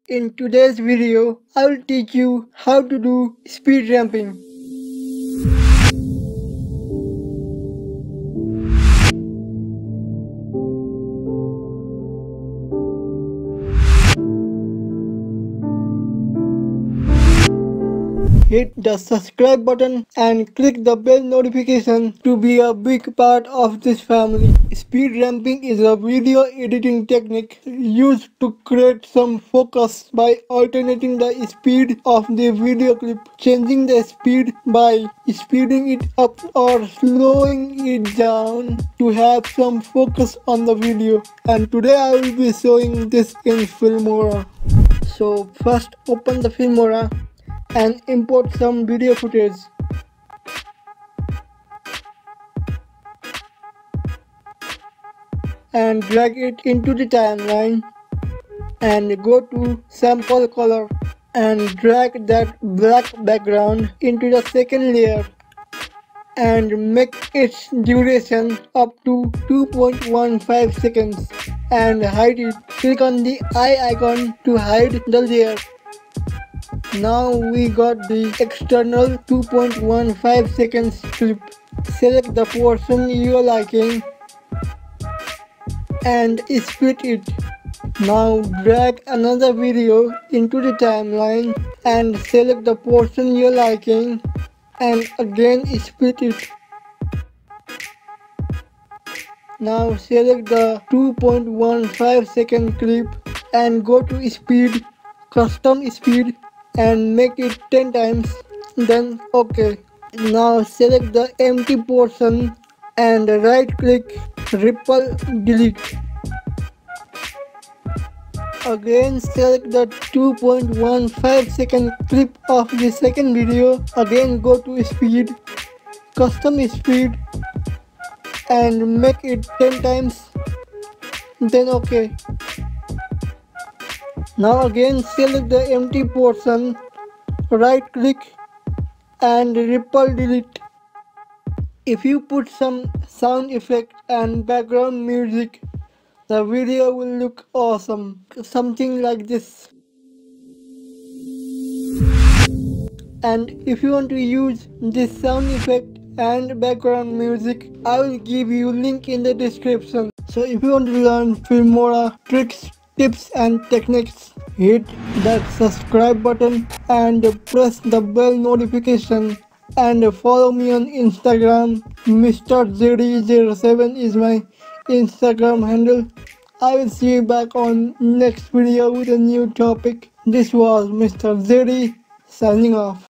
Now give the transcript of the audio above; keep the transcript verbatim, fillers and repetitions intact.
In today's video, I will teach you how to do speed ramping. Hit the subscribe button and click the bell notification to be a big part of this family. Speed ramping is a video editing technique used to create some focus by alternating the speed of the video clip, changing the speed by speeding it up or slowing it down to have some focus on the video. And today I will be showing this in Filmora. So first open the Filmora and import some video footage. And drag it into the timeline and go to sample color and drag that black background into the second layer and make its duration up to two point one five seconds and hide it. Click on the eye icon to hide the layer. Now we got the external two point one five seconds clip. Select the portion you are liking and split it. Now drag another video into the timeline and select the portion you are liking and again split it. Now select the two point one five second clip and go to speed, custom speed, and make it ten times, then OK. Now select the empty portion and right click, ripple delete. Again select the two point one five second clip of the second video, again go to speed, custom speed, and make it ten times, then OK. Now again select the empty portion, right click and ripple delete. If you put some sound effect and background music, the video will look awesome, something like this. And if you want to use this sound effect and background music, I will give you link in the description. So if you want to learn Filmora tricks, tips and techniques, hit that subscribe button and press the bell notification and follow me on Instagram. Mr Z D zero seven is my Instagram handle. I will see you back on next video with a new topic. This was Mister Z D signing off.